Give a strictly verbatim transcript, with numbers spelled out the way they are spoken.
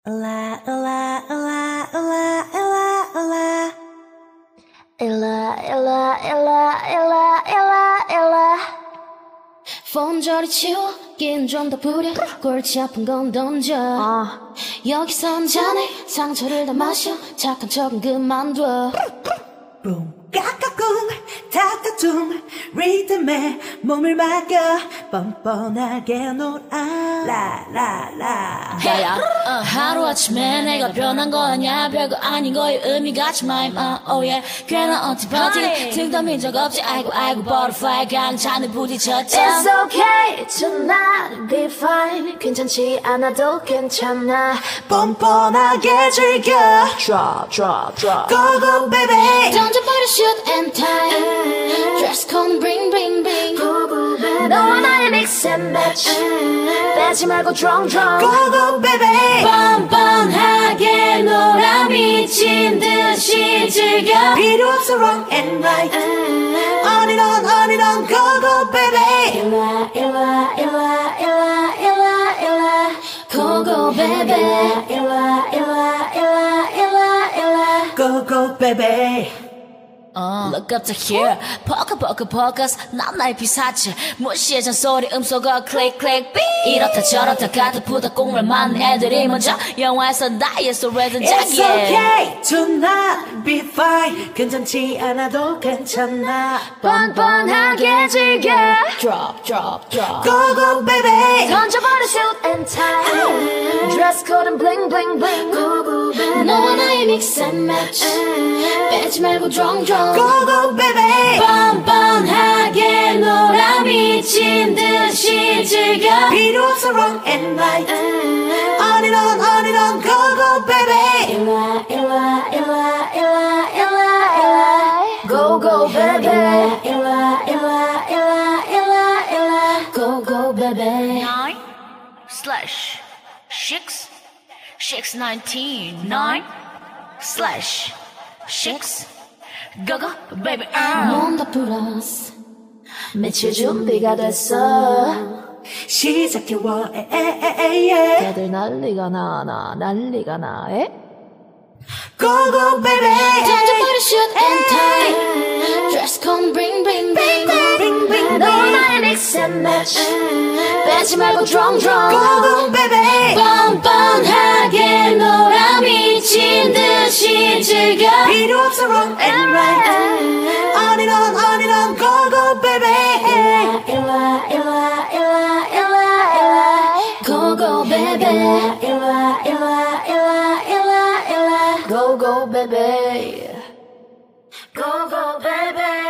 Ola, ola, ola, ola, ola, ola. Ella, ella, ella, ella, ella, ella. 폰 저리 치워, 긴 좀 더 부려, 골치 아픈 건 던져. 어. 여기선 자네 상처를 다 마셔, 착한 척은 그만둬. 뿡 까까꿍 타타퉁 리듬에 몸을 맡겨 뻔뻔하게 놀아 라라라. 야야, uh, 하루아침에 내가 변한 거 아냐, 별거 아닌 거에 의미 같지 마임. uh, oh yeah. 괜한 언티파티 등 떠민 적 없지. 아이고 아이고 butterfly 강찬을 부딪혔죠. It's okay tonight, be fine. 괜찮지 않아도 괜찮아. 뻔뻔하게 즐겨 Drop, drop, drop. Go go baby. 던져버려 shoot and tie. Dress code bring bring bring. Go go baby. 너와 나의 mix and match. 빼지 말고 drunk drunk. Go go baby. 뻔뻔하게 놀아 미친 듯이 즐겨. 필요 없어 wrong and right. On and on on and on. Go go baby. 일라 일라 일라 일라 일라 일라. Go go baby. 일라 일라 일라 일라 일라. Go go baby. Uh, look up to here, poker poker focus. 난 나의 피사체 무시해 잔소리 음소거 클릭 클릭 삐. 이렇다 저렇다 가득부다 꽁물 많은 애들이 먼저 영화에서 나의 소리를 It's 자기에. okay tonight, be fine. 괜찮지 않아도 괜찮아. 뻔뻔하게 즐겨. Drop drop drop. Go go baby. 던져버려 shoot and tie. Dress code and bling bling bling. Go go baby. 너와 나의 mix and match. 빼지 말고 drunk drunk. Go go baby. 뻔뻔하게 놀아 미친 듯이 즐겨. 필요 없어 wrong and right. On and on on and on. Go go baby. 일라 일라 일라 일라 일라 일라. Go go baby. 일라 일라 일라 일라 일라. Go go baby. Nine slash six six nineteen nine slash six. Go go baby. 몸다 플러스 며칠 준비가 됐어. 시작해워 에에에에. 다들 난리가 나나 난리가 나에. Go go baby. 던져버려 shoot and tie. Dress code bring bring bring. Bring bring 너와 bring. 나의 mix and match. 빼지 말고 drunk drunk. Go go baby. 뻔뻔하게 놀아 미친 듯이 즐겨. 필요 없어 wrong and right. On and on on and on. Go go baby. 일라 일라 일라 일라 일라. Go go baby. 일라 일라 일라 일라 일라. Go go baby. Go go baby.